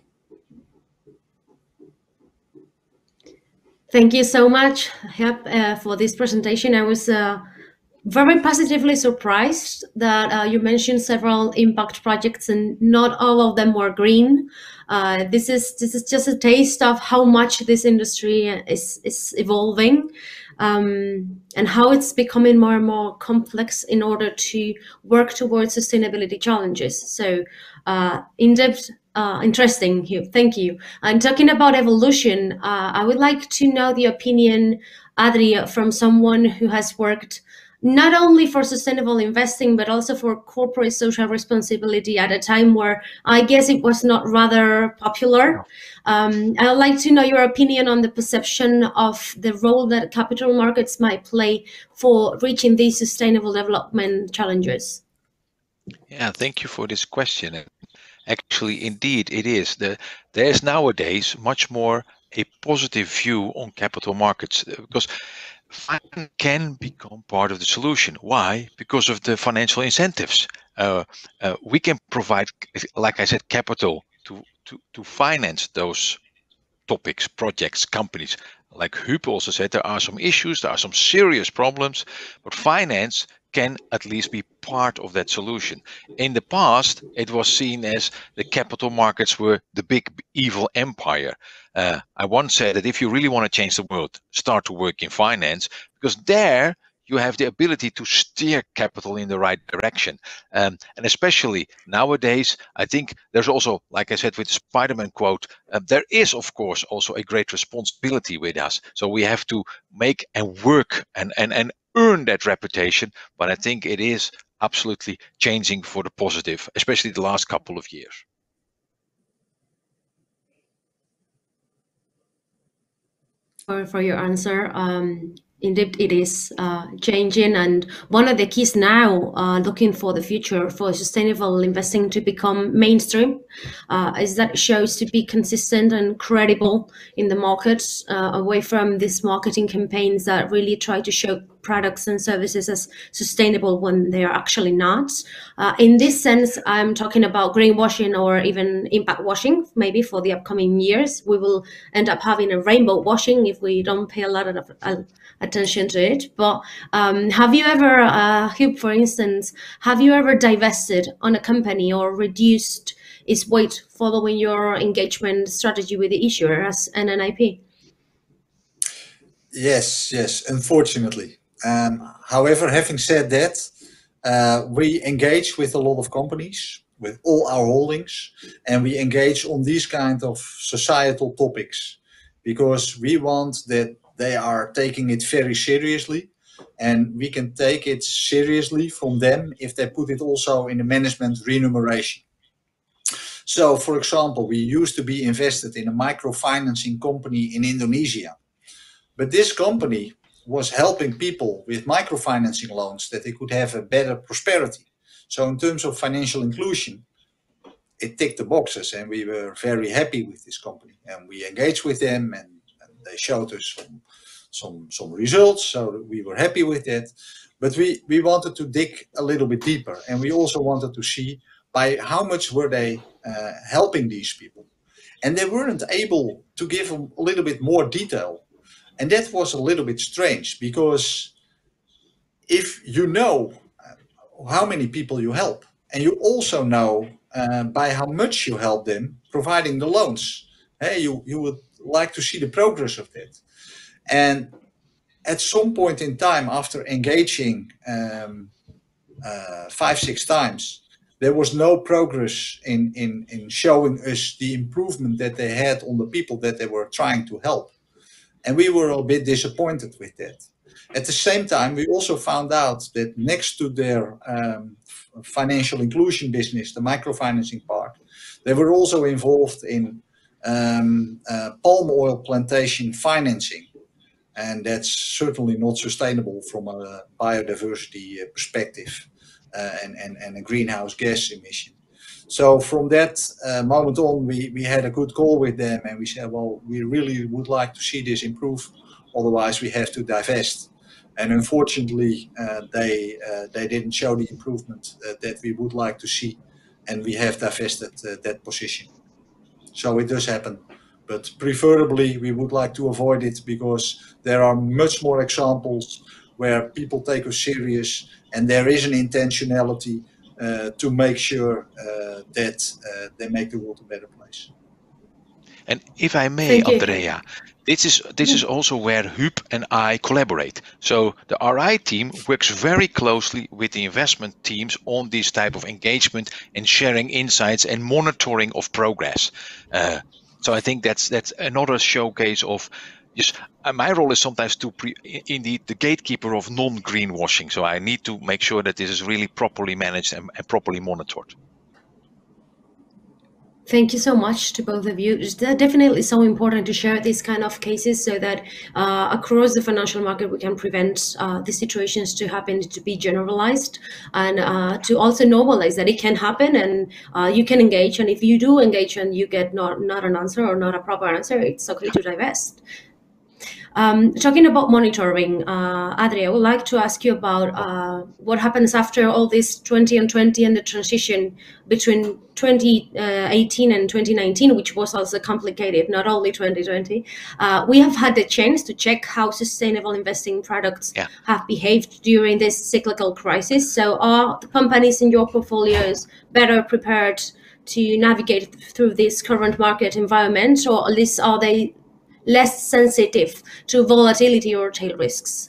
Thank you so much, Huub, uh, for this presentation. I was uh, very positively surprised that uh, you mentioned several impact projects and not all of them were green. Uh, this is this is just a taste of how much this industry is, is evolving um, and how it's becoming more and more complex in order to work towards sustainability challenges. So uh, in-depth, uh, interesting, Huub. Thank you. And talking about evolution, uh, I would like to know the opinion, Adri, from someone who has worked not only for sustainable investing, but also for corporate social responsibility at a time where I guess it was not rather popular. Um, I would like to know your opinion on the perception of the role that capital markets might play for reaching these sustainable development challenges. Yeah, thank you for this question. Actually, indeed, it is. The, there's nowadays much more a positive view on capital markets because finance can become part of the solution. Why? Because of the financial incentives. Uh, uh, we can provide, like I said, capital to, to, to finance those topics, projects, companies. Like Huub also said, there are some issues, there are some serious problems, but finance can at least be part of that solution. In the past, it was seen as the capital markets were the big evil empire. Uh, I once said that if you really want to change the world, start to work in finance, because there you have the ability to steer capital in the right direction. Um, and especially nowadays, I think there's also, like I said with the Spider-Man quote, uh, there is of course also a great responsibility with us. So we have to make and work and, and, and earn that reputation. But I think it is absolutely changing for the positive, especially the last couple of years. For, for your answer. Um... Indeed, it is uh, changing, and one of the keys now, uh, looking for the future for sustainable investing to become mainstream, uh, is that it shows to be consistent and credible in the market, uh, away from these marketing campaigns that really try to show products and services as sustainable when they are actually not. Uh, in this sense, I'm talking about greenwashing or even impact washing. Maybe for the upcoming years, we will end up having a rainbow washing if we don't pay a lot of uh, attention to it. But um, have you ever, uh, Huub, for instance, have you ever divested on a company or reduced its weight following your engagement strategy with the issuer as an N I P? Yes, yes, unfortunately. Um, however, having said that, uh, we engage with a lot of companies, with all our holdings, and we engage on these kind of societal topics because we want that they are taking it very seriously, and we can take it seriously from them if they put it also in the management remuneration. So, for example, we used to be invested in a microfinancing company in Indonesia. But this company was helping people with microfinancing loans that they could have a better prosperity. So in terms of financial inclusion, it ticked the boxes, and we were very happy with this company. And we engaged with them, and, and they showed us some, some, some results, so we were happy with that. But we, we wanted to dig a little bit deeper, and we also wanted to see by how much were they uh, helping these people. And they weren't able to give a little bit more detail. And that was a little bit strange, because if you know how many people you help, and you also know uh, by how much you help them providing the loans, hey, you, you would like to see the progress of that. And at some point in time, after engaging um, uh, five, six times, there was no progress in, in, in showing us the improvement that they had on the people that they were trying to help. And we were a bit disappointed with that. At the same time, we also found out that next to their um, financial inclusion business, the microfinancing part, they were also involved in um, uh, palm oil plantation financing. And that's certainly not sustainable from a biodiversity perspective uh, and, and, and a greenhouse gas emission. So from that uh, moment on, we, we had a good call with them, and we said, well, we really would like to see this improve, otherwise we have to divest. And unfortunately, uh, they uh, they didn't show the improvement uh, that we would like to see, and we have divested uh, that position. So it does happen, but preferably we would like to avoid it, because there are much more examples where people take us serious, and there is an intentionality Uh, to make sure uh, that uh, they make the world a better place. And if I may, Andrea, this is this is also where Huub and I collaborate. So the R I team works very closely with the investment teams on this type of engagement and sharing insights and monitoring of progress. Uh, so I think that's that's another showcase of. Yes, my role is sometimes to pre, indeed the gatekeeper of non-greenwashing. So I need to make sure that this is really properly managed and, and properly monitored. Thank you so much to both of you. It's definitely so important to share these kind of cases, so that uh, across the financial market we can prevent uh, these situations to happen, to be generalized, and uh, to also normalize that it can happen, and uh, you can engage. And if you do engage and you get not, not an answer or not a proper answer, it's okay to divest. Um, talking about monitoring, uh, Adri, I would like to ask you about uh, what happens after all this twenty and twenty and the transition between twenty eighteen and twenty nineteen, which was also complicated, not only twenty twenty. Uh, we have had the chance to check how sustainable investing products yeah. have behaved during this cyclical crisis. So are the companies in your portfolios better prepared to navigate through this current market environment, or at least are they less sensitive to volatility or tail risks?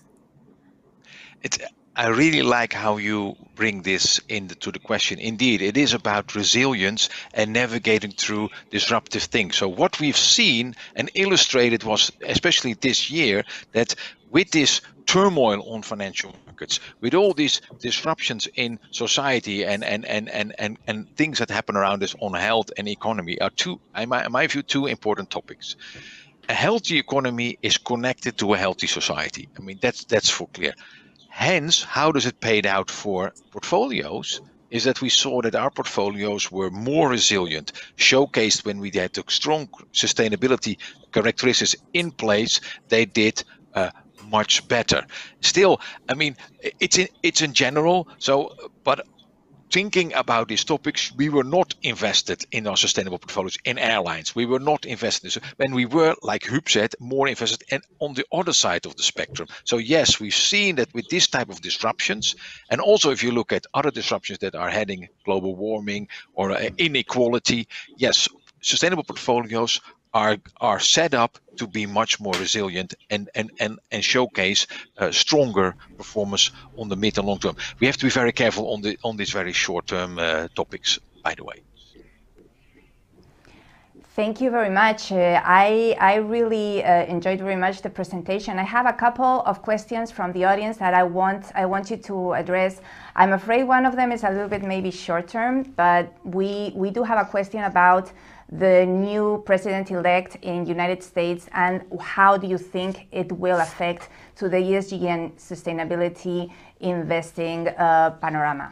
It's, I really like how you bring this into the question. Indeed, it is about resilience and navigating through disruptive things. So what we've seen and illustrated was, especially this year, that with this turmoil on financial markets, with all these disruptions in society and and and and and, and things that happen around us on health and economy, are two, in my, in my view, two important topics. A healthy economy is connected to a healthy society. I mean, that's that's for clear. Hence, how does it pay out for portfolios? Is that we saw that our portfolios were more resilient, showcased when we had the strong sustainability characteristics in place. They did uh, much better. Still, I mean, it's in it's in general. So, but. Thinking about these topics, we were not invested in our sustainable portfolios in airlines. We were not invested. So when we were, like Huub said, more invested in, on the other side of the spectrum. So yes, we've seen that with this type of disruptions, and also if you look at other disruptions that are heading global warming or uh, inequality, yes, sustainable portfolios are are set up to be much more resilient and and and, and showcase uh, stronger performance on the mid and long term. We have to be very careful on the on these very short term uh, topics, by the way. Thank you very much. Uh, I, I really uh, enjoyed very much the presentation. I have a couple of questions from the audience that I want, I want you to address. I'm afraid one of them is a little bit maybe short term, but we, we do have a question about the new president-elect in the United States and how do you think it will affect to the E S G and sustainability investing uh, panorama?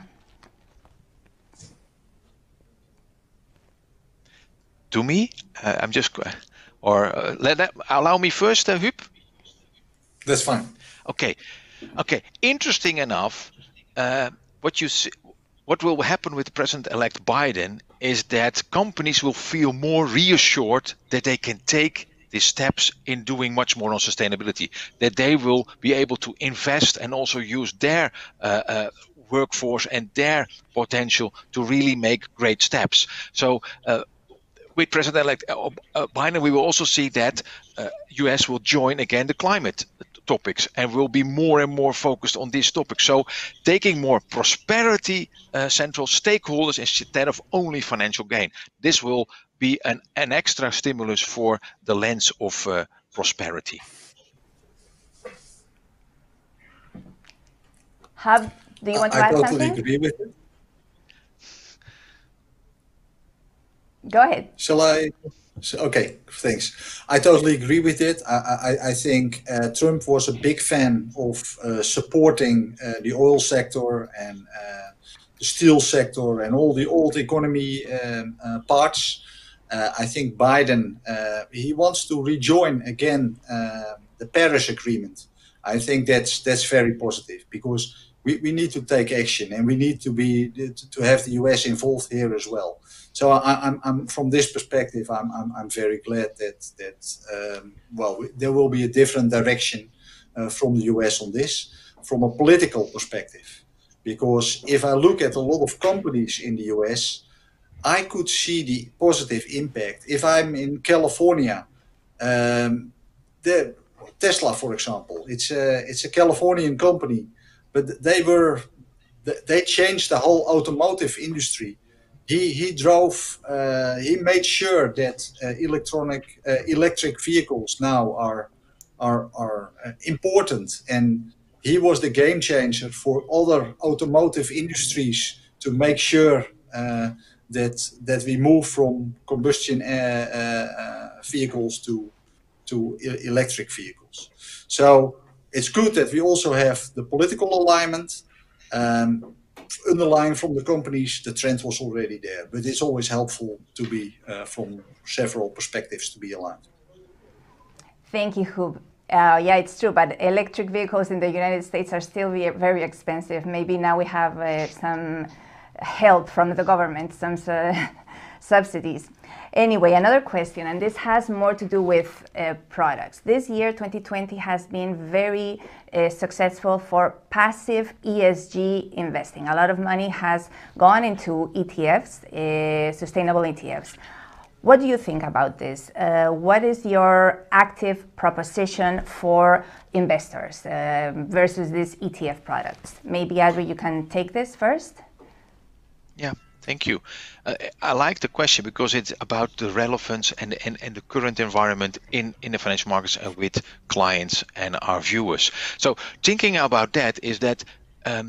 To me, uh, I'm just, or uh, let that, allow me first, uh, Huub. That's fine. Okay, okay. Interesting enough, uh, what you see, what will happen with President-elect Biden is that companies will feel more reassured that they can take these steps in doing much more on sustainability. That they will be able to invest and also use their uh, uh, workforce and their potential to really make great steps. So. Uh, With President-elect Biden, we will also see that uh, U S will join again the climate topics and will be more and more focused on these topics. So taking more prosperity uh, central stakeholders instead of only financial gain. This will be an, an extra stimulus for the lens of uh, prosperity. Hub, do you want to I add totally something? agree with it. Go ahead. Shall I? Okay, thanks. I totally agree with it. I, I, I think uh, Trump was a big fan of uh, supporting uh, the oil sector and uh, the steel sector and all the old economy um, uh, parts. Uh, I think Biden, uh, he wants to rejoin again uh, the Paris Agreement. I think that's that's very positive because we, we need to take action and we need to be to have the U S involved here as well. So I, I'm, I'm from this perspective, I'm, I'm, I'm very glad that that um, well, there will be a different direction uh, from the U S on this, from a political perspective. Because if I look at a lot of companies in the U S, I could see the positive impact. If I'm in California, um, the Tesla, for example, it's a it's a Californian company, but they were they changed the whole automotive industry. He he drove. Uh, he made sure that uh, electronic uh, electric vehicles now are are are uh, important, and he was the game changer for other automotive industries to make sure uh, that that we move from combustion uh, uh, vehicles to to e- electric vehicles. So it's good that we also have the political alignment. Um, underlying from the companies, the trend was already there, but it's always helpful to be uh, from several perspectives to be aligned. Thank you, Huub. Uh, yeah, it's true, but electric vehicles in the United States are still very expensive. Maybe now we have uh, some help from the government, some uh, subsidies. Anyway, another question, and this has more to do with uh, products. This year, twenty twenty, has been very uh, successful for passive E S G investing. A lot of money has gone into E T Fs, uh, sustainable E T Fs. What do you think about this? Uh, what is your active proposition for investors uh, versus these E T F products? Maybe, Adri, you can take this first. Yeah. Thank you. Uh, I like the question because it's about the relevance and, and, and the current environment in, in the financial markets uh, with clients and our viewers. So thinking about that is that um,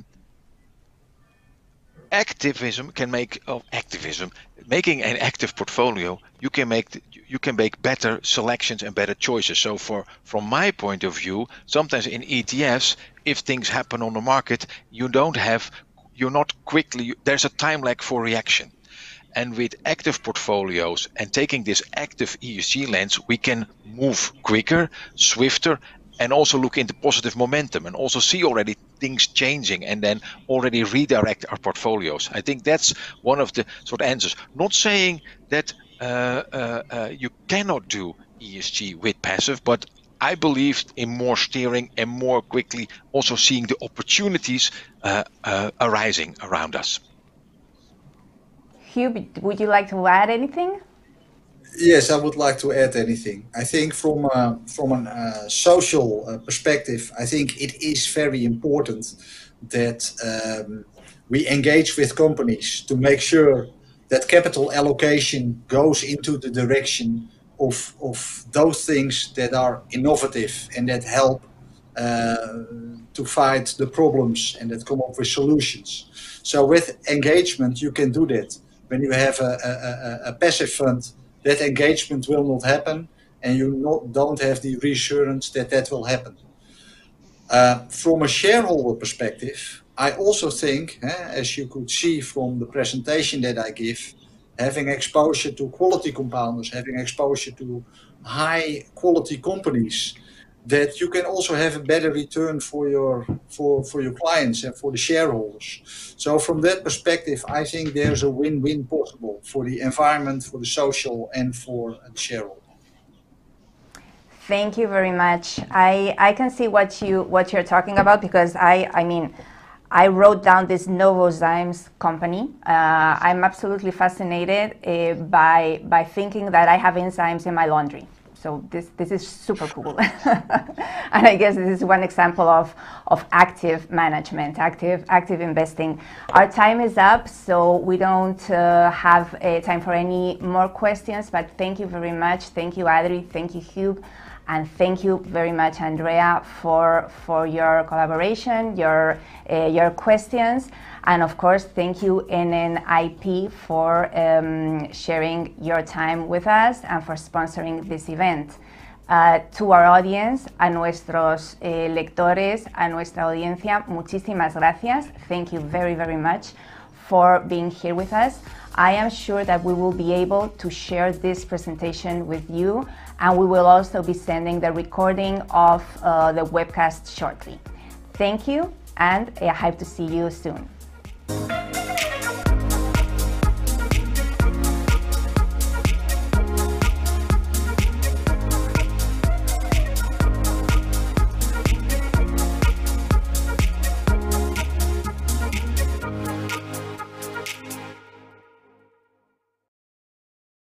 activism can make oh, activism making an active portfolio. You can make you can make better selections and better choices. So for from my point of view, sometimes in E T Fs, if things happen on the market, you don't have. You're not quickly, there's a time lag for reaction. And with active portfolios and taking this active E S G lens, we can move quicker, swifter, and also look into positive momentum and also see already things changing and then already redirect our portfolios. I think that's one of the sort of answers. Not saying that uh, uh, uh, you cannot do E S G with passive, but I believe in more steering and more quickly also seeing the opportunities uh, uh, arising around us. Huub, would you like to add anything? Yes, I would like to add anything. I think from a, from a uh, social uh, perspective, I think it is very important that um, we engage with companies to make sure that capital allocation goes into the direction of, of those things that are innovative and that help uh, to fight the problems and that come up with solutions. So with engagement, you can do that. When you have a, a, a passive fund, that engagement will not happen, and you not, don't have the reassurance that that will happen. Uh, from a shareholder perspective, I also think, eh, as you could see from the presentation that I give, having exposure to quality compounders, having exposure to high quality companies, that you can also have a better return for your for, for your clients and for the shareholders. So from that perspective, I think there's a win-win possible for the environment, for the social, and for the shareholder. Thank you very much. I, I can see what you what you're talking about, because I I mean I wrote down this Novozymes company. Uh, I'm absolutely fascinated uh, by by thinking that I have enzymes in my laundry. So this this is super cool. And I guess this is one example of of active management, active active investing. Our time is up, so we don't uh, have uh, time for any more questions. But thank you very much. Thank you, Adri. Thank you, Huub. And thank you very much, Andrea, for for your collaboration, your uh, your questions, and of course, thank you N N I P for um, sharing your time with us and for sponsoring this event. Uh, to our audience, a nuestros eh, lectores, a nuestra audiencia, muchísimas gracias. Thank you very, very much for being here with us. I am sure that we will be able to share this presentation with you, and we will also be sending the recording of uh, the webcast shortly. Thank you, and I hope to see you soon.